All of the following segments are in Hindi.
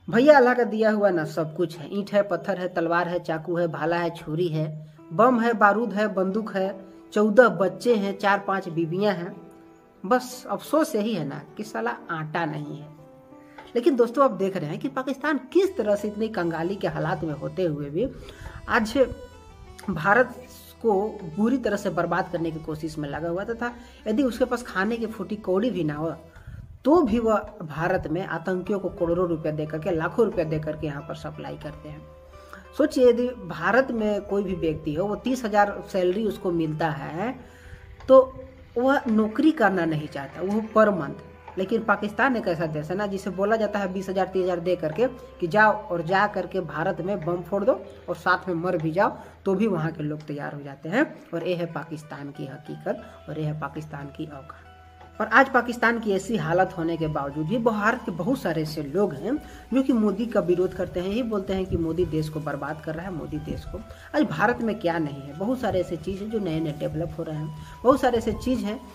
भैया अल्लाह का दिया हुआ ना सब कुछ है। ईंट है, पत्थर है, तलवार है, चाकू है, भाला है, छुरी है, बम है, बारूद है, बंदूक है, 14 बच्चे हैं, 4-5 बीबियां हैं। बस अफसोस यही है ना कि साला आटा नहीं है। लेकिन दोस्तों, आप देख रहे हैं कि पाकिस्तान किस तरह से इतनी कंगाली के हालात में होते हुए भी आज भारत को बुरी तरह से बर्बाद करने की कोशिश में लगा हुआ था। यदि उसके पास खाने की फूटी कौड़ी भी ना हो तो भी वह भारत में आतंकियों को करोड़ों रुपया देकर के, लाखों रुपया देकर के यहाँ पर सप्लाई करते हैं। सोचिए, यदि भारत में कोई भी व्यक्ति हो, वो 30,000 सैलरी उसको मिलता है तो वह नौकरी करना नहीं चाहता, वो पर मंथ। लेकिन पाकिस्तान एक ऐसा देश है ना जिसे बोला जाता है 20,000 30,000 दे करके कि जाओ और जा करके भारत में बम फोड़ दो और साथ में मर भी जाओ, तो भी वहाँ के लोग तैयार हो जाते हैं। और ये है पाकिस्तान की हकीकत और ये है पाकिस्तान की औकात। और आज पाकिस्तान की ऐसी हालत होने के बावजूद भी भारत के बहुत सारे ऐसे लोग हैं जो कि मोदी का विरोध करते हैं, ये बोलते हैं कि मोदी देश को बर्बाद कर रहा है, मोदी देश को। आज भारत में क्या नहीं है, बहुत सारे ऐसे चीज़ हैं जो नए नए डेवलप हो रहे हैं, बहुत सारे ऐसे चीज़ हैं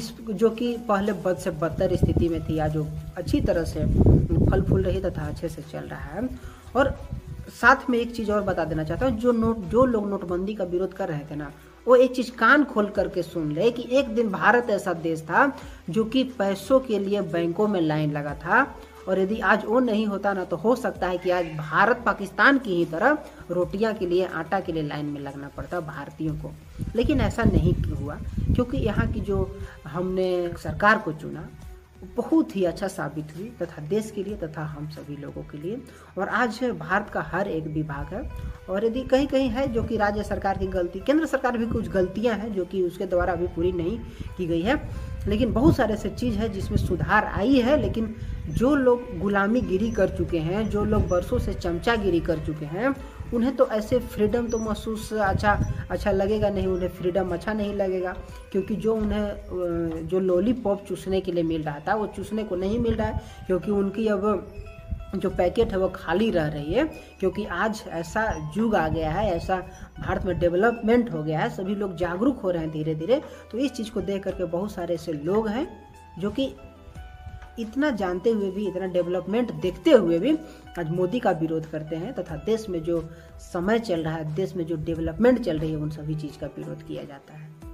जो कि पहले बद से बदतर स्थिति में थी, आज जो अच्छी तरह से फल फूल रही तथा अच्छे से चल रहा है। और साथ में एक चीज़ और बता देना चाहता हूँ, जो लोग नोटबंदी का विरोध कर रहे थे ना, वो एक चीज कान खोल करके सुन ले कि एक दिन भारत ऐसा देश था जो कि पैसों के लिए बैंकों में लाइन लगा था। और यदि आज वो नहीं होता ना, तो हो सकता है कि आज भारत पाकिस्तान की ही तरह रोटियां के लिए, आटा के लिए लाइन में लगना पड़ता भारतीयों को। लेकिन ऐसा नहीं हुआ, क्योंकि यहाँ की जो हमने सरकार को चुना बहुत ही अच्छा साबित हुई तथा देश के लिए तथा हम सभी लोगों के लिए। और आज भारत का हर एक विभाग है, और यदि कहीं कहीं है जो कि राज्य सरकार की गलती, केंद्र सरकार भी कुछ गलतियां हैं जो कि उसके द्वारा अभी पूरी नहीं की गई है, लेकिन बहुत सारे ऐसे चीज़ है जिसमें सुधार आई है। लेकिन जो लोग गुलामी गिरी कर चुके हैं, जो लोग बरसों से चमचागिरी कर चुके हैं, उन्हें तो ऐसे फ्रीडम तो महसूस अच्छा लगेगा नहीं, उन्हें फ्रीडम अच्छा नहीं लगेगा, क्योंकि जो उन्हें जो लॉलीपॉप चूसने के लिए मिल रहा था वो चूसने को नहीं मिल रहा है, क्योंकि उनकी अब जो पैकेट है वो खाली रह रही है। क्योंकि आज ऐसा युग आ गया है, ऐसा भारत में डेवलपमेंट हो गया है, सभी लोग जागरूक हो रहे हैं धीरे धीरे। तो इस चीज़ को देख करके बहुत सारे ऐसे लोग हैं जो कि इतना जानते हुए भी, इतना डेवलपमेंट देखते हुए भी आज मोदी का विरोध करते हैं तथा देश में जो समय चल रहा है, देश में जो डेवलपमेंट चल रही है, उन सभी चीज़ का विरोध किया जाता है।